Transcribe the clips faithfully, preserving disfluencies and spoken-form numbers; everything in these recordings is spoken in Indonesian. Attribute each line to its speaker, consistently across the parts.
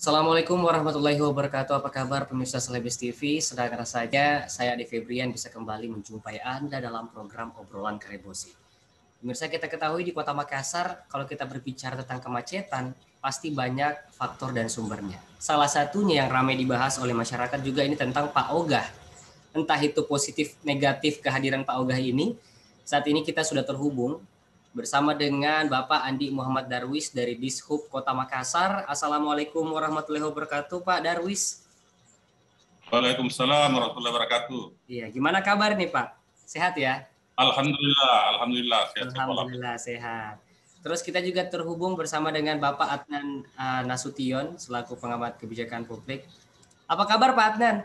Speaker 1: Assalamualaikum warahmatullahi wabarakatuh. Apa kabar pemirsa Selebes T V? Sedang saja saya Ade Febrian bisa kembali menjumpai Anda dalam program Obrolan Karebosi. Pemirsa, kita ketahui di Kota Makassar, kalau kita berbicara tentang kemacetan, pasti banyak faktor dan sumbernya. Salah satunya yang ramai dibahas oleh masyarakat juga ini tentang Pak Ogah. Entah itu positif negatif kehadiran Pak Ogah ini, saat ini kita sudah terhubung bersama dengan Bapak Andi Muhammad Darwis dari Dishub Kota Makassar. Assalamualaikum warahmatullahi wabarakatuh, Pak Darwis.
Speaker 2: Waalaikumsalam warahmatullahi wabarakatuh.
Speaker 1: Iya, gimana kabar nih, Pak? Sehat ya?
Speaker 2: Alhamdulillah, alhamdulillah sehat.
Speaker 1: Alhamdulillah sehat. Terus kita juga terhubung bersama dengan Bapak Adnan uh, Nasution selaku pengamat kebijakan publik. Apa kabar Pak Adnan?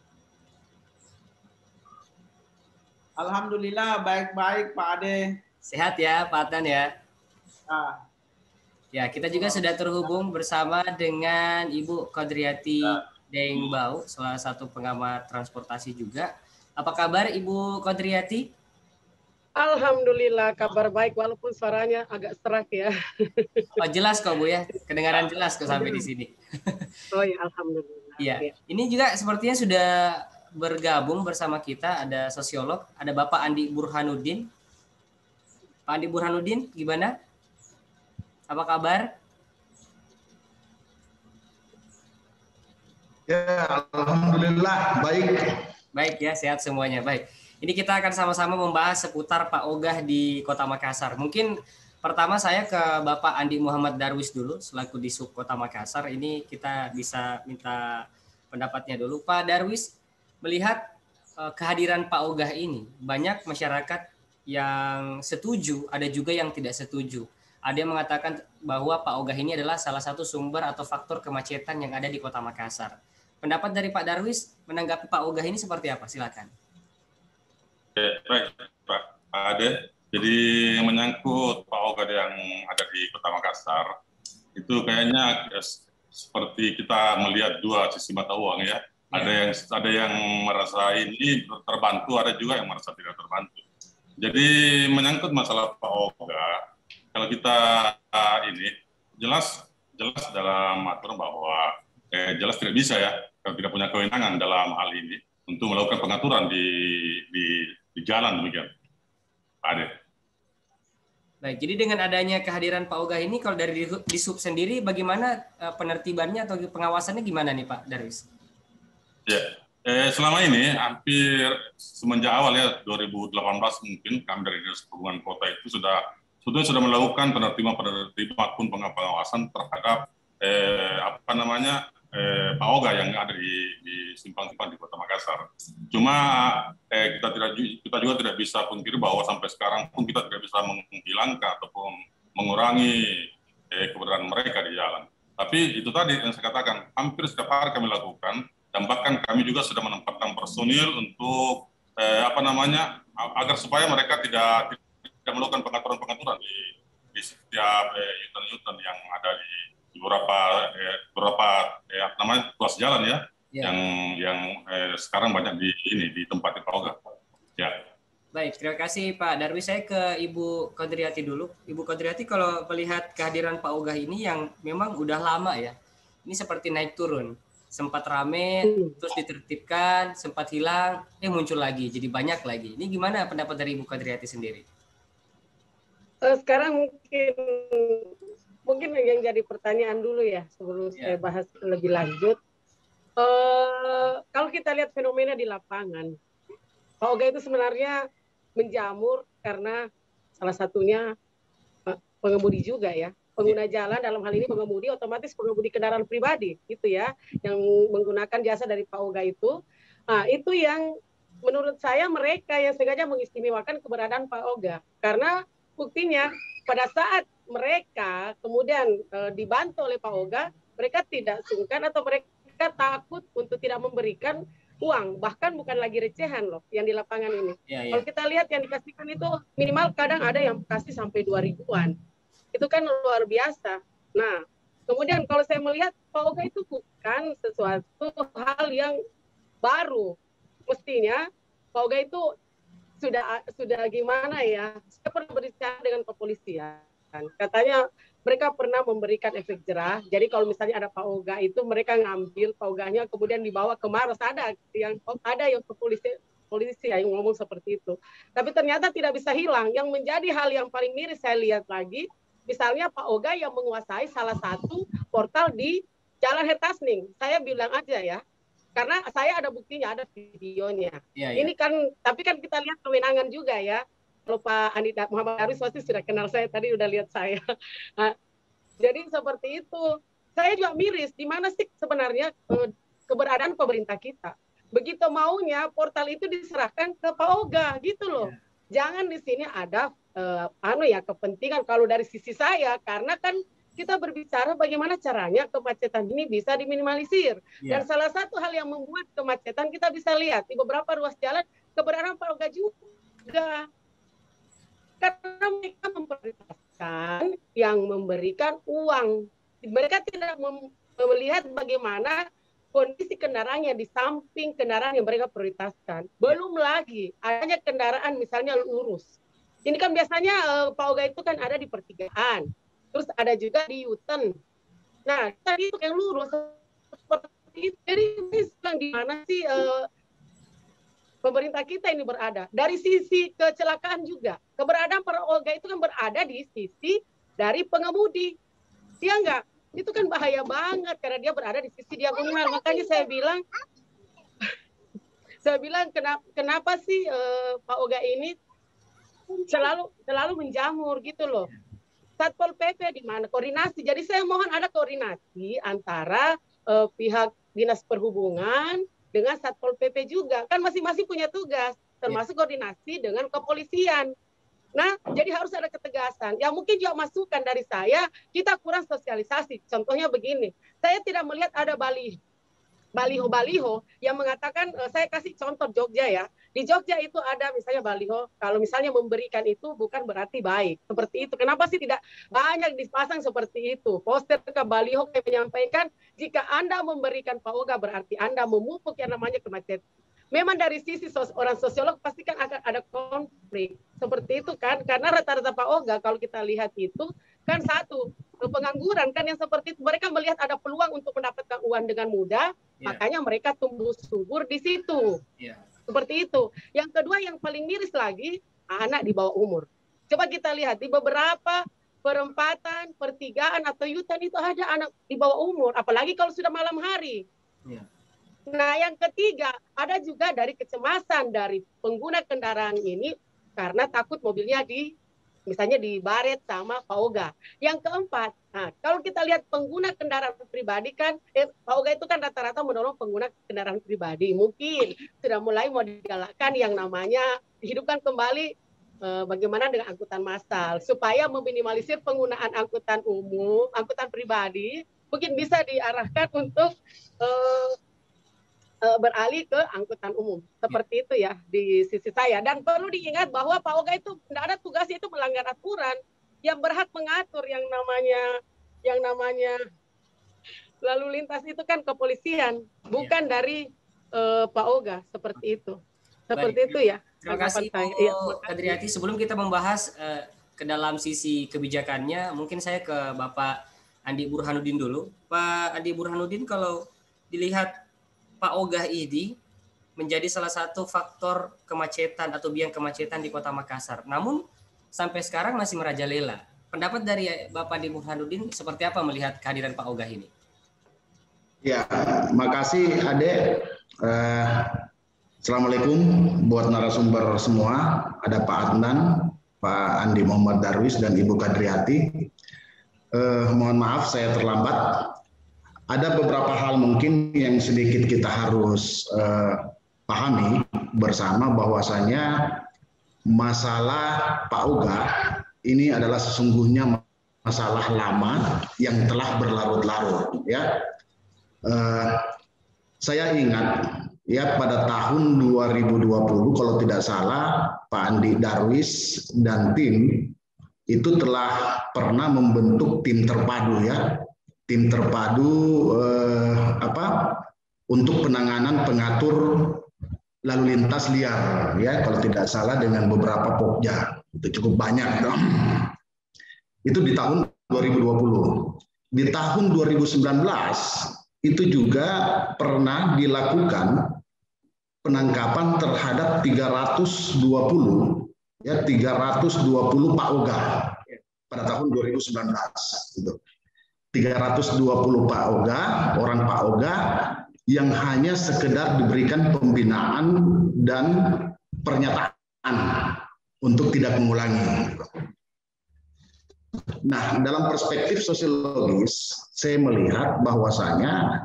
Speaker 3: Alhamdulillah baik-baik Pak Ade.
Speaker 1: Sehat ya Pak Adnan ya?
Speaker 3: Ah.
Speaker 1: Ya, kita juga sudah terhubung bersama dengan Ibu Kodriati Dengbau, salah satu pengamat transportasi juga. Apa kabar Ibu Kodriati?
Speaker 4: Alhamdulillah kabar baik walaupun suaranya agak serak ya.
Speaker 1: Oh, jelas kok Bu ya, kedengaran jelas kok sampai di sini.
Speaker 4: Oh ya, alhamdulillah.
Speaker 1: Iya, ini juga sepertinya sudah bergabung bersama kita ada sosiolog, ada Bapak Andi Burhanuddin. Pak Andi Burhanuddin, gimana? Apa kabar?
Speaker 5: Ya, alhamdulillah baik.
Speaker 1: Baik ya, sehat semuanya. Baik. Ini kita akan sama-sama membahas seputar Pak Ogah di Kota Makassar. Mungkin pertama saya ke Bapak Andi Muhammad Darwis dulu selaku Dishub Kota Makassar. Ini kita bisa minta pendapatnya dulu. Pak Darwis, melihat uh, kehadiran Pak Ogah ini, banyak masyarakat yang setuju, ada juga yang tidak setuju. Ada yang mengatakan bahwa Pak Ogah ini adalah salah satu sumber atau faktor kemacetan yang ada di Kota Makassar. Pendapat dari Pak Darwis menanggapi Pak Ogah ini seperti apa? Silakan.
Speaker 2: Ya, baik, Pak Ade. Jadi yang menyangkut Pak Ogah yang ada di Kota Makassar, itu kayaknya seperti kita melihat dua sisi mata uang ya. Ya. Ada yang ada yang merasa ini terbantu, ada juga yang merasa tidak terbantu. Jadi menyangkut masalah Pak Ogah, kalau kita uh, ini jelas jelas dalam aturan bahwa eh, jelas tidak bisa ya, kalau tidak punya kewenangan dalam hal ini untuk melakukan pengaturan di di, di jalan demikian. Ada.
Speaker 1: Baik, jadi dengan adanya kehadiran Pak Ogah ini, kalau dari Dishub sendiri, bagaimana uh, penertibannya atau pengawasannya gimana nih Pak Darwis?
Speaker 2: Ya. Eh, selama ini hampir semenjak awal ya dua ribu delapan belas mungkin kami dari Dinas Perhubungan Kota itu sudah sudah sudah melakukan penertiban-penertiban maupun pengawasan terhadap eh, apa namanya eh, Pak Ogah yang ada di, di simpang-simpang di Kota Makassar. Cuma eh, kita tidak kita juga tidak bisa pungkiri bahwa sampai sekarang pun kita tidak bisa menghilangkan ataupun mengurangi eh, keberadaan mereka di jalan. Tapi itu tadi yang saya katakan, hampir setiap hari kami lakukan. Dan bahkan kami juga sudah menempatkan personil untuk eh, apa namanya agar supaya mereka tidak tidak melakukan pengaturan-pengaturan di, di setiap eh, U-turn yang ada di, di beberapa eh, beberapa eh, apa namanya ruas jalan ya, ya. yang yang eh, sekarang banyak di ini di tempat Pak Ogah. Ya.
Speaker 1: Baik, terima kasih Pak Darwis. Saya ke Ibu Kodriati dulu. Ibu Kodriati, kalau melihat kehadiran Pak Ogah ini yang memang udah lama ya, ini seperti naik turun. Sempat rame, terus ditertibkan, sempat hilang, eh muncul lagi, jadi banyak lagi. Ini gimana pendapat dari Ibu Kodriati sendiri?
Speaker 4: Sekarang mungkin mungkin yang jadi pertanyaan dulu ya sebelum ya. saya bahas lebih lanjut. Uh, kalau kita lihat fenomena di lapangan, Pak Ogah itu sebenarnya menjamur karena salah satunya pengemudi juga ya. Pengguna jalan dalam hal ini pengemudi, otomatis pengemudi kendaraan pribadi gitu ya, yang menggunakan jasa dari Pak Ogah itu. Nah, itu yang menurut saya mereka yang sengaja mengistimewakan keberadaan Pak Ogah, karena buktinya pada saat mereka kemudian e, dibantu oleh Pak Ogah, mereka tidak sungkan atau mereka takut untuk tidak memberikan uang, bahkan bukan lagi recehan loh yang di lapangan ini. Ya, ya. Kalau kita lihat yang dikasihkan itu minimal kadang ada yang kasih sampai dua ribuan. Itu kan luar biasa. Nah, kemudian kalau saya melihat Pak Ogah itu bukan sesuatu hal yang baru. Mestinya Pak Ogah itu sudah sudah gimana ya? Saya pernah berbicara dengan kepolisian. Katanya mereka pernah memberikan efek jerah. Jadi kalau misalnya ada Pak Oga itu mereka ngambil Pak Oganya kemudian dibawa ke Maros, ada yang ada yang ke polisi polisi yang ngomong seperti itu. Tapi ternyata tidak bisa hilang. Yang menjadi hal yang paling miris saya lihat lagi, misalnya Pak Oga yang menguasai salah satu portal di Jalan Hertasning. Saya bilang aja ya, karena saya ada buktinya, ada videonya. Ya, ya. Ini kan, tapi kan kita lihat kewenangan juga ya. Kalau Pak Andi Muhammad Darwis pasti sudah kenal saya, tadi udah lihat saya. Nah, jadi seperti itu. Saya juga miris, di mana sih sebenarnya eh, keberadaan pemerintah kita. Begitu maunya portal itu diserahkan ke Pak Oga, gitu loh. Ya. Jangan di sini ada eh, anu ya kepentingan kalau dari sisi saya, karena kan kita berbicara bagaimana caranya kemacetan ini bisa diminimalisir. Ya. Dan salah satu hal yang membuat kemacetan kita bisa lihat di beberapa ruas jalan keberadaan Pak Oga juga. Karena mereka memprioritaskan yang memberikan uang. Mereka tidak melihat bagaimana kondisi kendaraannya di samping kendaraan yang mereka prioritaskan. Belum lagi adanya kendaraan misalnya lurus. Ini kan biasanya uh, Pak Oga itu kan ada di pertigaan. Terus ada juga di U-turn. Nah, tadi itu yang lurus seperti itu. Jadi ini di mana sih uh, pemerintah kita ini berada? Dari sisi kecelakaan juga. Keberadaan Pak Oga itu kan berada di sisi dari pengemudi. Dia enggak? Itu kan bahaya banget karena dia berada di sisi diagonal. Makanya saya bilang, saya bilang kenapa, kenapa sih uh, Pak Oga ini selalu selalu menjamur gitu loh. Satpol P P di mana koordinasi? Jadi saya mohon ada koordinasi antara uh, pihak Dinas Perhubungan dengan Satpol P P juga. Kan masing-masing punya tugas, termasuk koordinasi dengan kepolisian. Nah, jadi harus ada ketegasan. Yang mungkin juga masukan dari saya, kita kurang sosialisasi. Contohnya begini, saya tidak melihat ada bali, baliho-baliho yang mengatakan, saya kasih contoh Jogja ya. Di Jogja itu ada misalnya baliho, kalau misalnya memberikan itu bukan berarti baik. Seperti itu. Kenapa sih tidak banyak dipasang seperti itu? Poster ke baliho yang menyampaikan, jika Anda memberikan Pak Oga berarti Anda memupuk yang namanya kemacetan. Memang dari sisi sos orang sosiolog pasti kan akan ada konflik seperti itu kan, karena rata-rata Pak Oga kalau kita lihat itu kan satu pengangguran kan yang seperti itu, mereka melihat ada peluang untuk mendapatkan uang dengan mudah, yeah. Makanya mereka tumbuh subur di situ, yeah. Seperti itu. Yang kedua yang paling miris lagi anak di bawah umur. Coba kita lihat di beberapa perempatan, pertigaan atau U-turn itu ada anak di bawah umur, apalagi kalau sudah malam hari. Yeah. Nah, yang ketiga, ada juga dari kecemasan dari pengguna kendaraan ini karena takut mobilnya di, misalnya dibaret sama Pak Oga. Yang keempat, nah, kalau kita lihat pengguna kendaraan pribadi kan, eh, Pak Oga itu kan rata-rata menolong pengguna kendaraan pribadi. Mungkin sudah mulai mau digalakkan yang namanya dihidupkan kembali eh, bagaimana dengan angkutan massal supaya meminimalisir penggunaan angkutan umum, angkutan pribadi, mungkin bisa diarahkan untuk eh, beralih ke angkutan umum. Seperti itu ya di sisi saya. Dan perlu diingat bahwa Pak Oga itu tidak ada tugasnya itu melanggar aturan. Yang berhak mengatur yang namanya yang namanya lalu lintas itu kan kepolisian, bukan ya. dari uh, Pak Oga. Seperti itu. Seperti Baik. itu ya.
Speaker 1: Terima kasih Bu ya, Kadriati. Sebelum kita membahas uh, ke dalam sisi kebijakannya, mungkin saya ke Bapak Andi Burhanuddin dulu. Pak Andi Burhanuddin, kalau dilihat Pak Oga ini menjadi salah satu faktor kemacetan atau biang kemacetan di Kota Makassar. Namun sampai sekarang masih merajalela. Pendapat dari Bapak Andi Burhanuddin seperti apa melihat kehadiran Pak Oga ini?
Speaker 5: Ya, makasih Ade. Eh, Assalamualaikum buat narasumber semua. Ada Pak Adnan, Pak Andi Muhammad Darwis, dan Ibu Kadriati. Eh, mohon maaf saya terlambat. Ada beberapa hal mungkin yang sedikit kita harus uh, pahami bersama bahwasanya masalah Pak Oga ini adalah sesungguhnya masalah lama yang telah berlarut-larut. Ya, uh, saya ingat ya pada tahun dua ribu dua puluh kalau tidak salah Pak Andi Darwis dan tim itu telah pernah membentuk tim terpadu ya. Tim terpadu eh, apa untuk penanganan pengatur lalu lintas liar ya kalau tidak salah dengan beberapa pokja itu cukup banyak dong. Itu di tahun dua ribu dua puluh. Di tahun dua ribu sembilan belas itu juga pernah dilakukan penangkapan terhadap tiga ratus dua puluh ya tiga ratus dua puluh Pak Oga pada tahun dua ribu sembilan belas gitu. tiga ratus dua puluh Pak Oga, orang Pak Oga yang hanya sekedar diberikan pembinaan dan pernyataan untuk tidak mengulangi. Nah, dalam perspektif sosiologis, saya melihat bahwasanya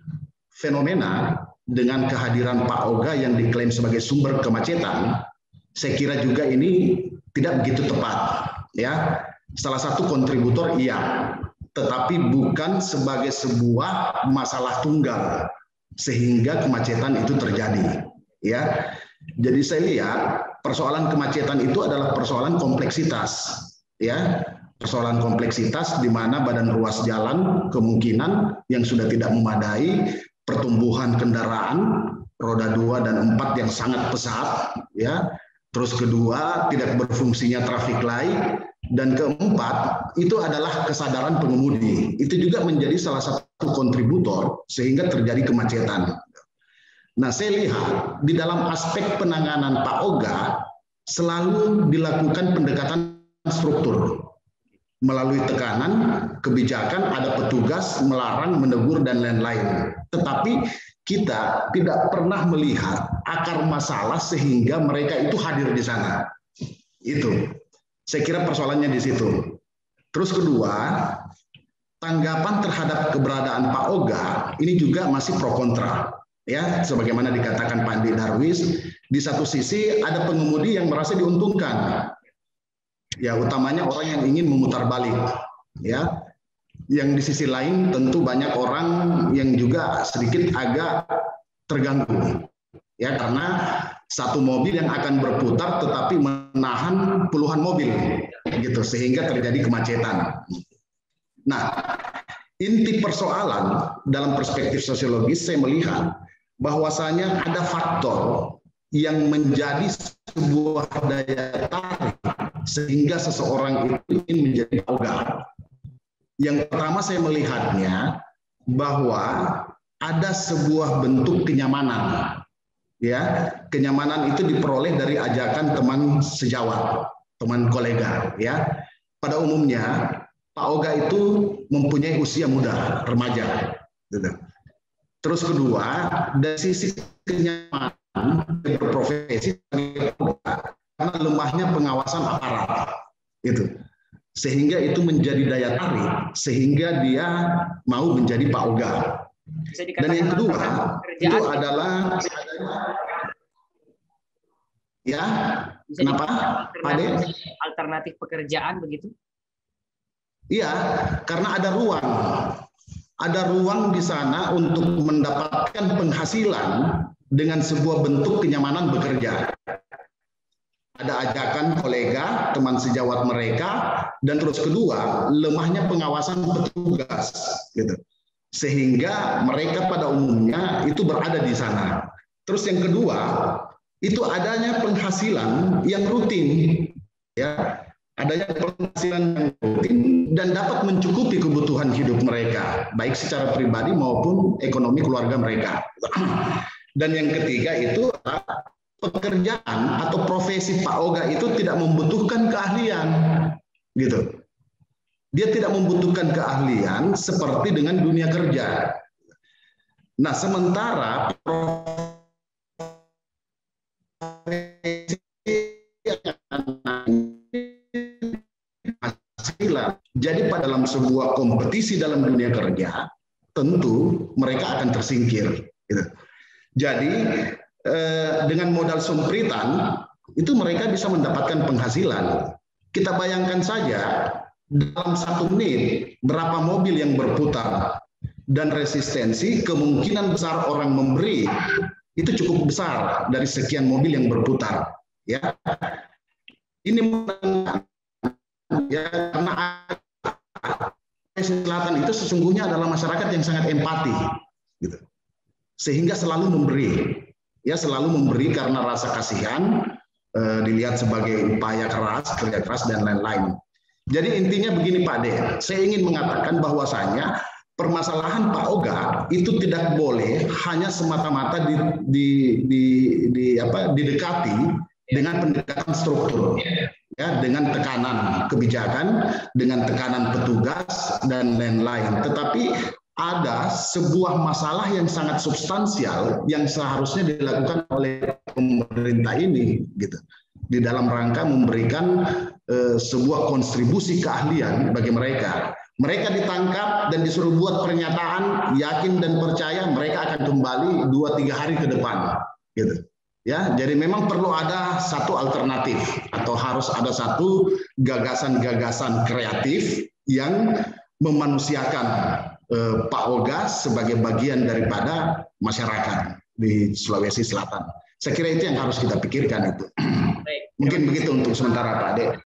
Speaker 5: fenomena dengan kehadiran Pak Oga yang diklaim sebagai sumber kemacetan, saya kira juga ini tidak begitu tepat. Ya, salah satu kontributor iya, tetapi bukan sebagai sebuah masalah tunggal sehingga kemacetan itu terjadi. Ya, jadi saya lihat persoalan kemacetan itu adalah persoalan kompleksitas. Ya. Persoalan kompleksitas di mana badan ruas jalan kemungkinan yang sudah tidak memadai, pertumbuhan kendaraan roda dua dan empat yang sangat pesat, ya. Terus kedua, tidak berfungsinya traffic light, dan keempat itu adalah kesadaran pengemudi. Itu juga menjadi salah satu kontributor sehingga terjadi kemacetan. Nah, saya lihat di dalam aspek penanganan Pak Oga selalu dilakukan pendekatan struktur. Melalui tekanan, kebijakan, ada petugas melarang, menegur, dan lain-lain. Tetapi kita tidak pernah melihat akar masalah sehingga mereka itu hadir di sana. Itu. Saya kira persoalannya di situ. Terus kedua, tanggapan terhadap keberadaan Pak Oga ini juga masih pro kontra. Ya, sebagaimana dikatakan Pak Andi Darwis, di satu sisi ada pengemudi yang merasa diuntungkan. Ya, utamanya orang yang ingin memutar balik, ya. Yang di sisi lain tentu banyak orang yang juga sedikit agak terganggu, ya, karena satu mobil yang akan berputar tetapi menahan puluhan mobil, gitu, sehingga terjadi kemacetan. Nah, inti persoalan dalam perspektif sosiologis saya melihat bahwasanya ada faktor yang menjadi sebuah daya tarik sehingga seseorang itu ingin menjadi Pak Oga. Yang pertama saya melihatnya bahwa ada sebuah bentuk kenyamanan. Ya, kenyamanan itu diperoleh dari ajakan teman sejawat, teman kolega, ya. Pada umumnya Pak Oga itu mempunyai usia muda, remaja, gitu. Terus kedua, dari sisi kenyamanan berprofesi sebagai Pak Oga, karena lemahnya pengawasan aparat, itu, sehingga itu menjadi daya tarik sehingga dia mau menjadi Pak Oga. Dan yang kedua itu adalah ya, kenapa Pak Ade?
Speaker 1: Alternatif pekerjaan begitu?
Speaker 5: Iya, karena ada ruang, ada ruang di sana untuk mendapatkan penghasilan dengan sebuah bentuk kenyamanan bekerja. Ada ajakan kolega, teman sejawat mereka, dan terus kedua, lemahnya pengawasan petugas, gitu. Sehingga mereka pada umumnya itu berada di sana. Terus yang kedua, itu adanya penghasilan yang rutin, ya, adanya penghasilan yang rutin dan dapat mencukupi kebutuhan hidup mereka, baik secara pribadi maupun ekonomi keluarga mereka. Dan yang ketiga itu pekerjaan atau profesi Pak Oga itu tidak membutuhkan keahlian, gitu. Dia tidak membutuhkan keahlian seperti dengan dunia kerja. Nah, sementara profesi jadi pada dalam sebuah kompetisi dalam dunia kerja, tentu mereka akan tersingkir, gitu. Jadi Eh, dengan modal sumpritan itu mereka bisa mendapatkan penghasilan. Kita bayangkan saja dalam satu menit berapa mobil yang berputar, dan resistensi kemungkinan besar orang memberi itu cukup besar dari sekian mobil yang berputar. Ya, ini ya, karena Selatan itu sesungguhnya adalah masyarakat yang sangat empati, gitu, sehingga selalu memberi. Ya, selalu memberi karena rasa kasihan, eh, dilihat sebagai upaya keras, kerja keras, dan lain-lain. Jadi intinya begini Pak De, saya ingin mengatakan bahwasanya permasalahan Pak Oga itu tidak boleh hanya semata-mata di, di, di, di apa didekati dengan pendekatan struktur, ya, dengan tekanan kebijakan, dengan tekanan petugas dan lain-lain. Tetapi ada sebuah masalah yang sangat substansial yang seharusnya dilakukan oleh pemerintah ini, gitu, di dalam rangka memberikan eh, sebuah kontribusi keahlian bagi mereka. Mereka ditangkap dan disuruh buat pernyataan, yakin dan percaya mereka akan kembali dua tiga hari ke depan, gitu. Ya, jadi memang perlu ada satu alternatif atau harus ada satu gagasan-gagasan kreatif yang memanusiakan eh, Pak Oga sebagai bagian daripada masyarakat di Sulawesi Selatan. Saya kira itu yang harus kita pikirkan itu. Mungkin begitu untuk sementara Pak Ade.